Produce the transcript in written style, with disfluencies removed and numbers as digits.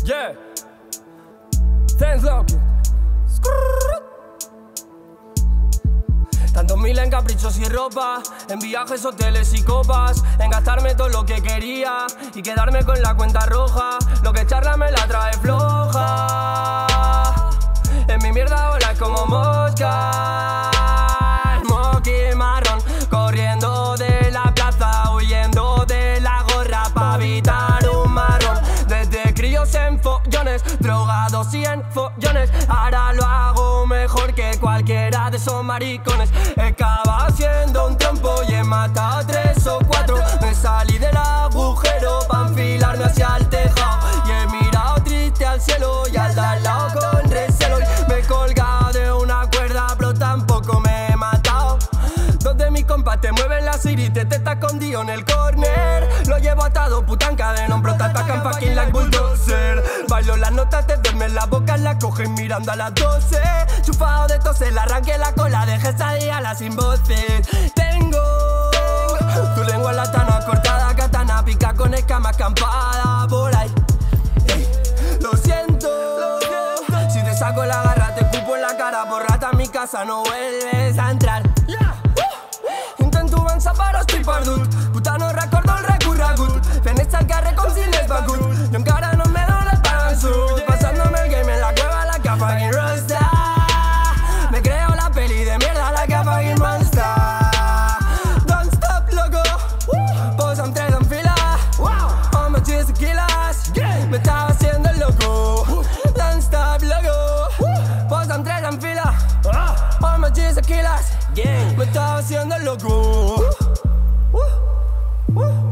Yeah. Thanks, Loki. Tantos mil en caprichos y ropa, en viajes, hoteles y copas, en gastarme todo lo que quería y quedarme con la cuenta roja. Lo que charla me la trae floja. En mi mierda olas como mosca. Smoky marrón, corriendo de la plaza, huyendo de la gorra pa' evitar un marrón. Desde críos en follones, drogados y en follones, ahora lo hago mejor que cualquiera de esos maricones. Acaba siendo un trompo y he matado a 3 o 4. Me salí del agujero pa' enfilarme hacia el tejado y he mirado triste al cielo y al de al lado con recelo. Me he colgado de una cuerda pero tampoco me he matado. Dos de mis compas te mueven la sirite, te está escondido en el corner. Lo llevo atado, puta en cadena, pero te atacan fucking like bulldozer. Bailo las notas, te duermen la boca, la cogen mirando a las 12. Chufado de toser, le arranqué la cola, dejé esa diala sin voces. Tengo tu lengua latana, cortada katana, pica con escama acampada por ahí. Lo siento, si te saco la garra te escupo en la cara. Por rata a mi casa no vuelves a entrar. Intento avançar però estic perdut. Puta no recordo el recorregut. Fent el carrer com si l'és begut. Jo encara no m'he donat per vençut. Pasándome el game en la cueva like a fucking rockstar. Me creo la peli de mierda like a fucking monster. Don't stop loco, posa'm 3 en fila. Home just tequilas, me estaba haciendo el loco. Don't stop loco, posa'm 3 en fila. Home just tequilas, me estaba haciendo el loco.